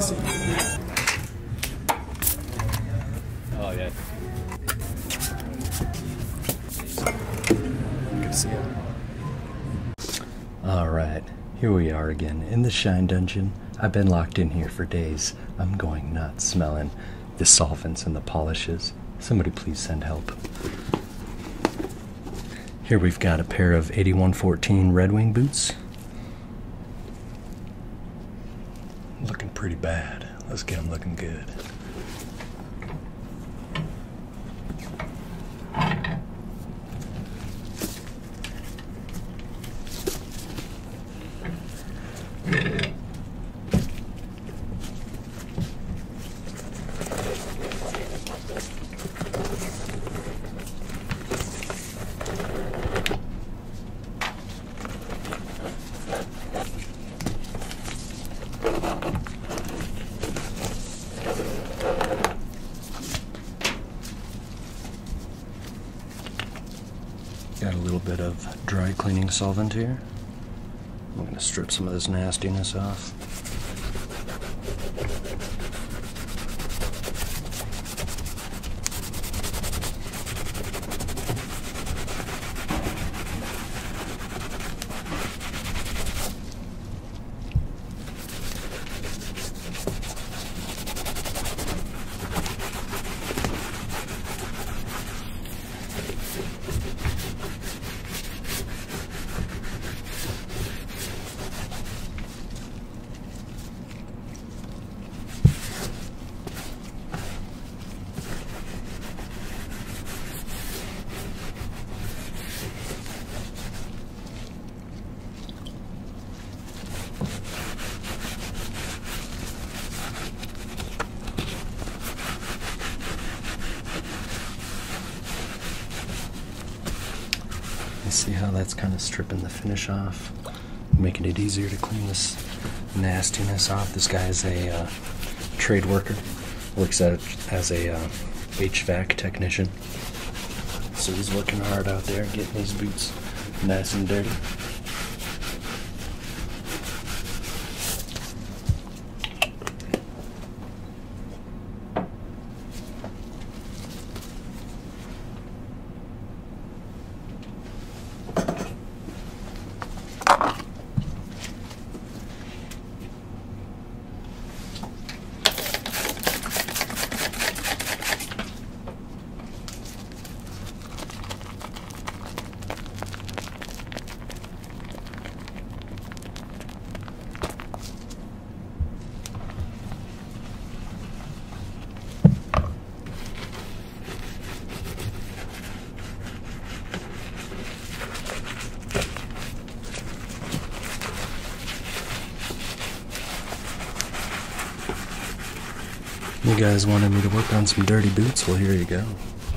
see. Oh yeah. Good to see you. Alright, here we are again in the Shine Dungeon. I've been locked in here for days. I'm going nuts smelling the solvents and the polishes. Somebody please send help. Here we've got a pair of 8114 Red Wing boots. Looking pretty bad. Let's get them looking good. Got a little bit of dry cleaning solvent here. I'm going to strip some of this nastiness off. You see how that's kind of stripping the finish off, making it easier to clean this nastiness off. This guy is a trade worker, works as a HVAC technician. So he's working hard out there getting these boots nice and dirty. You guys wanted me to work on some dirty boots? Well, here you go.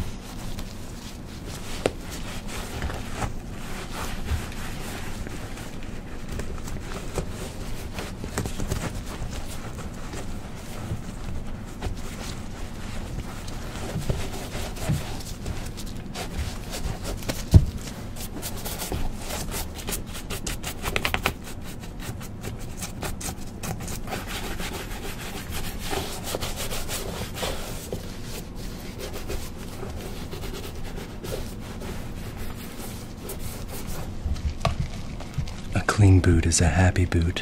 A clean boot is a happy boot.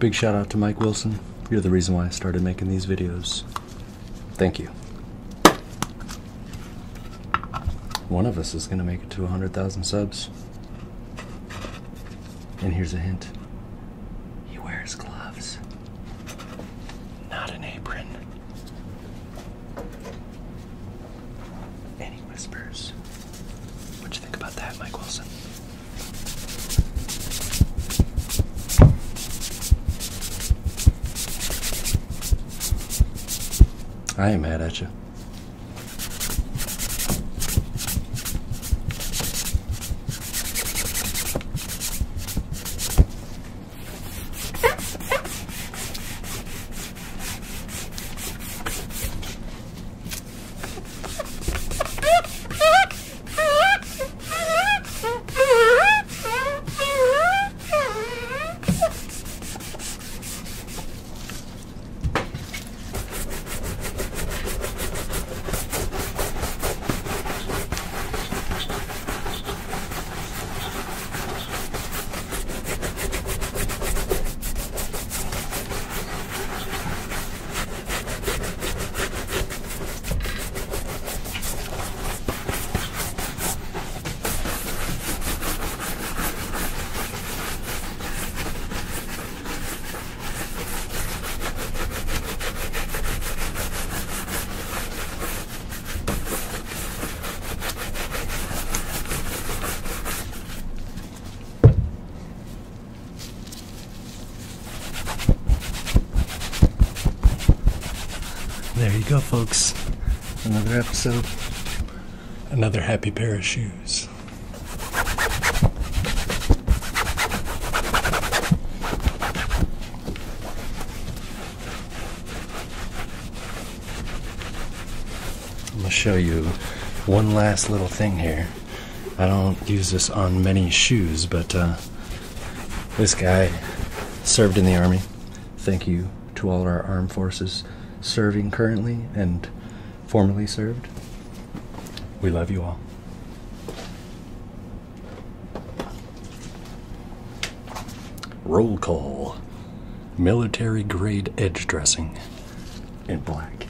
Big shout out to Mike Wilson. You're the reason why I started making these videos. Thank you. One of us is going to make it to 100,000 subs. And here's a hint. He wears gloves, not an apron. And he whispers. What'd you think about that, Mike Wilson? I ain't mad at you. There you go, folks. Another episode. Another happy pair of shoes. I'm going to show you one last little thing here. I don't use this on many shoes, but this guy served in the Army. Thank you to all our armed forces serving currently and formerly served. We love you all. Roll call. Military grade edge dressing in black.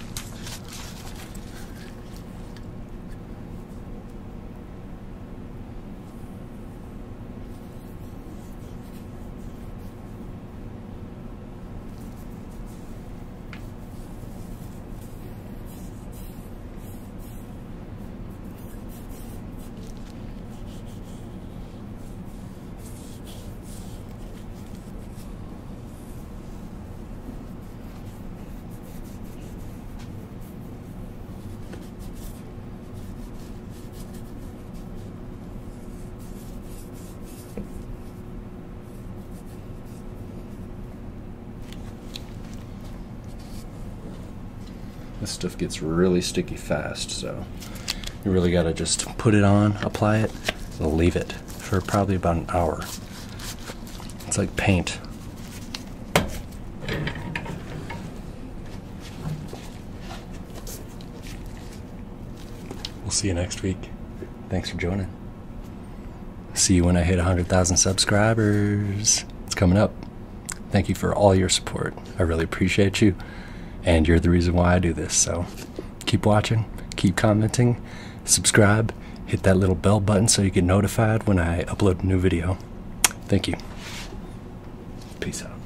This stuff gets really sticky fast, so you really gotta just put it on, apply it, and leave it for probably about an hour. It's like paint. We'll see you next week. Thanks for joining. See you when I hit 100,000 subscribers. It's coming up. Thank you for all your support. I really appreciate you. And you're the reason why I do this, so keep watching, keep commenting, subscribe, hit that little bell button so you get notified when I upload a new video. Thank you. Peace out.